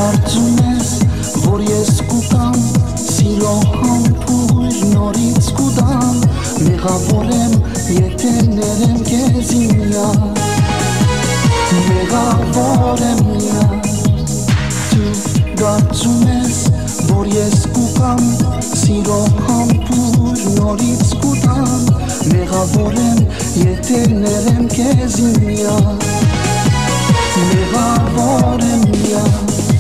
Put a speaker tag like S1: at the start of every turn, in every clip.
S1: կարծում ես, որ ես կուտամ, սիրո համբույր նորից կուտամ, մեղավոր եմ, եթե ներեմ քեզ միան, մեղավոր եմ միան, դու կարծում ես, որ ես կուկամ, սիրո համբույր նորից կուտամ, մեղավոր եմ, եթե ներեմ քեզ միան, մեղավոր եմ միան,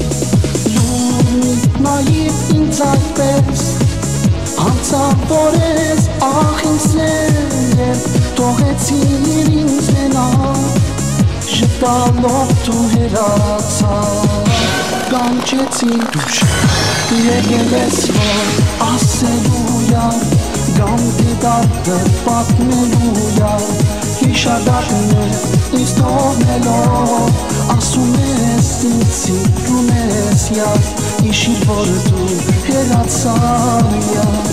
S1: նայիր ինձ այդպես, անցավոր ես, ախ ինձ երբ թողեցիր ինձ մենալ, ժպտալով դու հեռացար, կանչեցի դուշ, եկել ես որ ասելու յար, գամ դիտարտը պատմելու յար, հիշադակն է ինձ թողնելով, ասում ես ինձ սիրում ես յար, հիշիր որ դու հեռացար յար,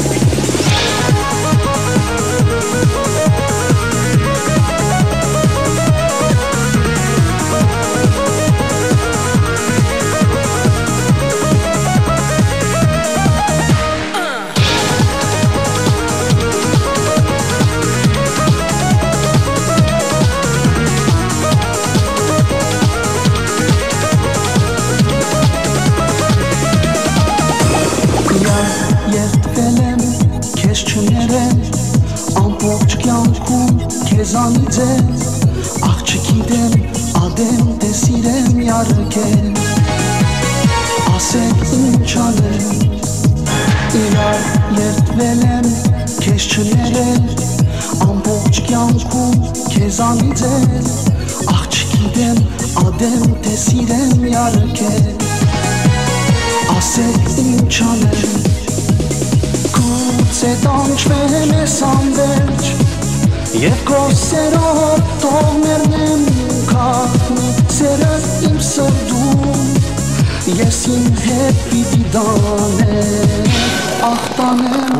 S1: քեզանից ես, աղ չգիտեմ, ադեմ թե սիրեմ յարքել, ասեք ինչ անեմ, իրար երդվել եմ, քեզ չներել, ամբողջ կյանքում քեզանից ես, աղ չգիտեմ, ադեմ թե սիրեմ յարքել, ասեք ինչ անեմ, գուցե տանջվեմ ես անվերջ, Եվ կոսերով թող մերնեմ կախնի սերս իմ սրդում Ես իմ հետ պիտի դանեմ, աղտանեմ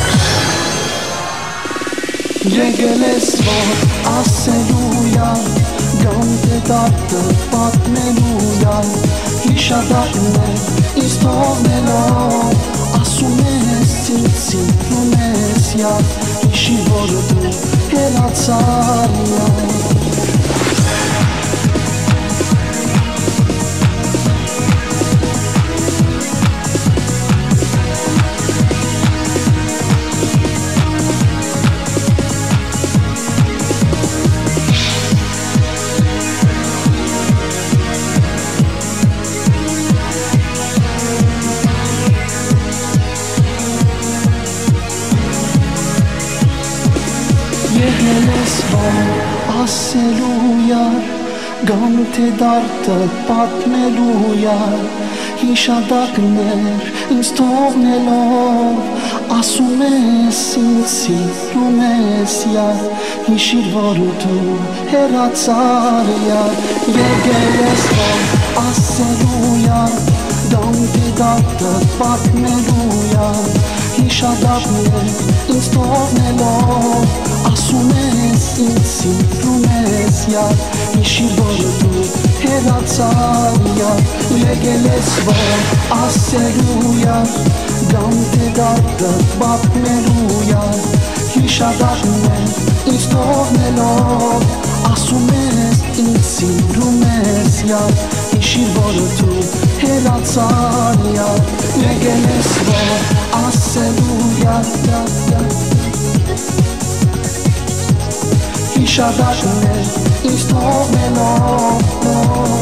S1: Եկել ես որ ասելու յար, գամ դետարտը պատմելու յար Հիշադակն է ինձ թողնելով, ասում ես ինձ սիրում ես յար Հիշի որ դու հեռացար յար ասելու յար, գամ թե դարտը պատմելու յար, հիշադակներ ինձ թողնելով, ասում ես ինձ սիրում ես յար, հիշիր որ դու հեռացար յար, եկել ես որ ասելու յար, գամ թե դարտը պատմելու յար, հիշադակներ ինձ թողնելով, ասում ես ինձ սիրում ես յար, հիշիր որ դու հեռացար յար, եկել ես որ ասելու յար, գամ թե դարտը պատմելու յար, հիշադակներ ինձ թողնելով, ասում ես ինձ սիրում ես յար, հիշիր որ դու հեռացար յար, եկել ես որ ասելու յար, Հիշադակներ ինձ թողնելով